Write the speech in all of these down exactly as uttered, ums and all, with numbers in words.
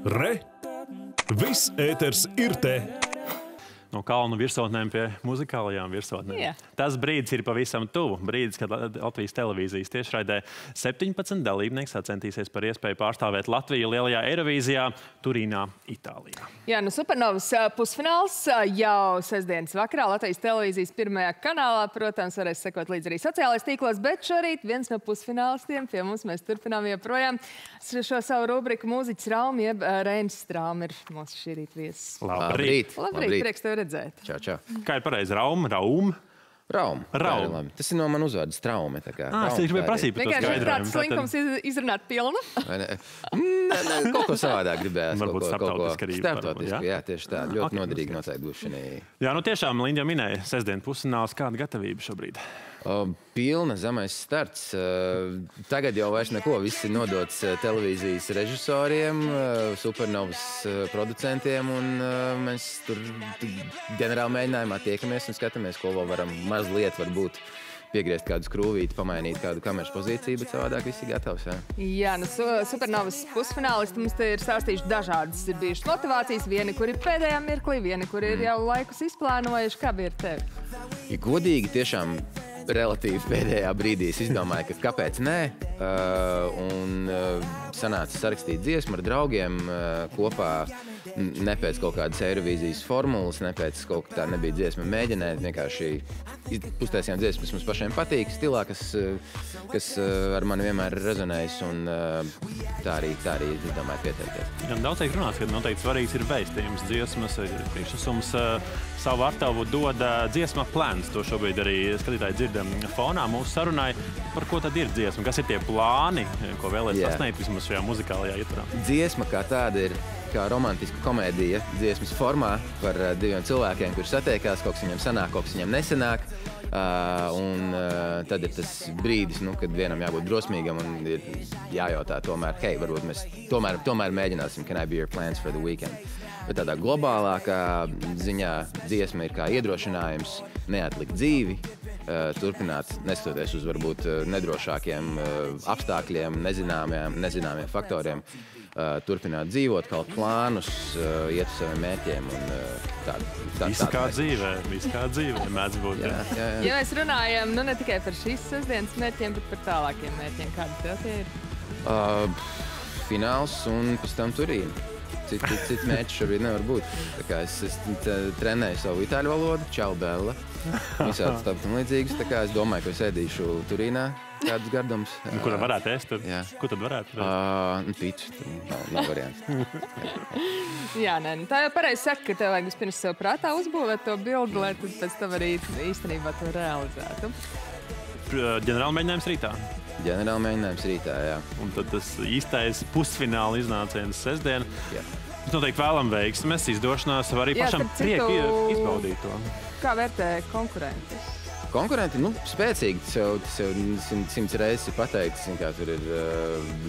Re! Viss ēters ir te! No kalnu virsotnēm pie muzikālajām virsotnēm. Jā. Tas brīdis ir pavisam tuvu. Brīdis, kad Latvijas televīzijas tiešraidē septiņpadsmit dalībnieki sacentīsies par iespēju pārstāvēt Latviju lielajā Eirovīzijā Turīnā, Itālijā. Jā, nu Supernovas pusfināls jau sestdienas vakarā Latvijas televīzijas pirmajā kanālā. Protams, varēs sekot līdz arī sociālais tīklos, bet šorīt viens no pusfinālistiem pie mums mēs turpinām joprojām šo savu rubriku mūziķis Raum, jeb Reinis Straum ir mūsu šī rīt viesis. Labrīt! Labrīt, prieks tevi redzēt. Čau, čau. Kā ir pareizi? Raum? Raum? Raum. Raum. Tas ir no man uzvārdas Traume. Tā kā. Ah, es tieši gribēju prasīt par to Vienkārši skaidrojumu. tāds slinkums iz, izrunāt pilnu. Vai ne? Nē, nē, kaut ko savādāk gribējās. Varbūt starptautiski arī. Starptautiski, jā, tieši tā. Ļoti Ok, noderīgi noteikti būs šī. Jā, nu tiešām, Linda minēja, sestdien pusfināls. Kāda gatavība šobrīd? Uh, pilna zemais starts. Uh, tagad jau vairs neko. Viss ir nodots uh, televīzijas režisoriem, uh, Supernovas uh, producentiem, un uh, mēs tur ģenerāli mēģinājumā tiekamies un skatāmies, ko vēl varam mazliet varbūt piegriezt kādu skrūvīti, pamainīt kādu kameras pozīciju, bet savādāk viss ir gatavs. Jā, Jā nu su Supernovas pusfinālisti mums te ir stāstījuši dažādas. Ir bijušas motivācijas, vieni, kuri pēdējā mirklī, vieni, kuri ir jau laikus izplānojuši. Kā bija ar tevi? Ja godīgi, tiešām relatīvi pēdējā brīdī es izdomāju, ka kāpēc nē, uh, un uh, sanāca sarakstīt dziesmu ar draugiem uh, kopā, ne pēc kaut kādas Eirovīzijas formulas, ne pēc kaut kā tā nebija dziesma mēģināt, vienkārši uztaisījām dziesmu, kas mums pašiem patīk, stilā, kas, kas uh, ar mani vienmēr ir rezonējis, un uh, tā arī, tā arī es domāju pieteikties. Jā, daudz tiek runāts, ka noteikti svarīgs ir vēstījums dziesmas, priekšnesums uh, savu artavu dod uh, dziesma plāns. To šobrīd arī skatītāji dzirdam fonā mūsu sarunai. Par ko tad ir dziesma? Kas ir tie plāni, ko vēlēs Jā. sasniegt vismaz šajā muzikālajā ietvarā? Dziesma kā tāda ir kā romantiska komēdija dziesmas formā par uh, diviem cilvēkiem, kuri satiekās, kaut kas viņam sanāk, kaut kas viņam nesanāk. Uh, un uh, tad ir tas brīdis, nu, kad vienam jābūt drosmīgam un ir jājautā tomēr, hei, varbūt mēs tomēr, tomēr mēģināsim, can I be your plans for the weekend? Bet tādā globālākā ziņā dziesma ir kā iedrošinājums neatlikt dzīvi, uh, turpināt, neskatoties uz varbūt nedrošākiem uh, apstākļiem, nezināmiem, nezināmiem faktoriem, uh, turpināt dzīvot, kaut plānus, uh, iet uz saviem mērķiem. Un, uh, tā, tā, Viss kā dzīvē, viss kā dzīvē mēdz būt. Jā, jā, jā. Ja mēs runājam nu, ne tikai par šīs sestdienas mērķiem, bet par tālākiem mērķiem, kādi tev tie ir? Uh, fināls un pēc tam Turīna. Citu cit, cit mērķi šobrīd nevar būt. Tā kā es, es trenēju savu itāļu valodu, čau, Bella. Visādas tāpat un līdzīgas. Tā kā es domāju, ka es ēdīšu Turīnā kādus gardumus. Kur varētu ēst? Tad? Jā. Ko tad varētu? Uh, Pīču. Nav, nav variants. Jā, nē, nu, tā jau pareizi saka, ka tev vajag vispirms sev prātā uzbūvēt to bildi, lai tad pēc tam arī īstenībā to realizētu. Ģenerāli mēģinājums rītā. Ģenerāli mēģinājums rītā, jā. Un tad tas īstais pusfināla iznāciens sestdien. Jā. Mēs noteikti vēlam veiksmes, izdošanās, var arī Jā, pašam starp citu, prieku izbaudīt to. Kā vērtē konkurentus? Konkurenti, nu, spēcīgi, tas jau, tas jau simt, simts reizes ir pateikts, kā tur ir uh,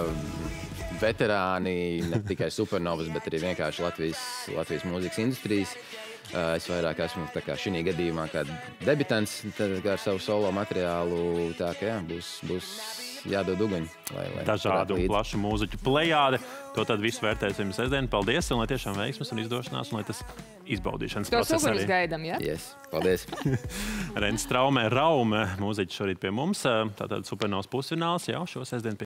uh, veterāni, ne tikai Supernovas, bet arī vienkārši Latvijas, Latvijas mūzikas industrijas. Uh, es vairāk esmu tā kā šī gadījumā kā debitants kā ar savu solo materiālu, tā ka jā, būs, būs jādod uguņi. Lai, lai Dažādu un līdzi. plašu mūziķu plejāde. To tad visu vērtēsim sestdien. Paldies, un lai tiešām veiksmes un izdošanās, un lai tas izbaudīšanas Tos process uguņus arī. gaidam, jā? Yes, paldies. Reinis Straumē, Raume, mūziķis šorīt pie mums. Tātad Supernovas pusfināls jau šo sestdien.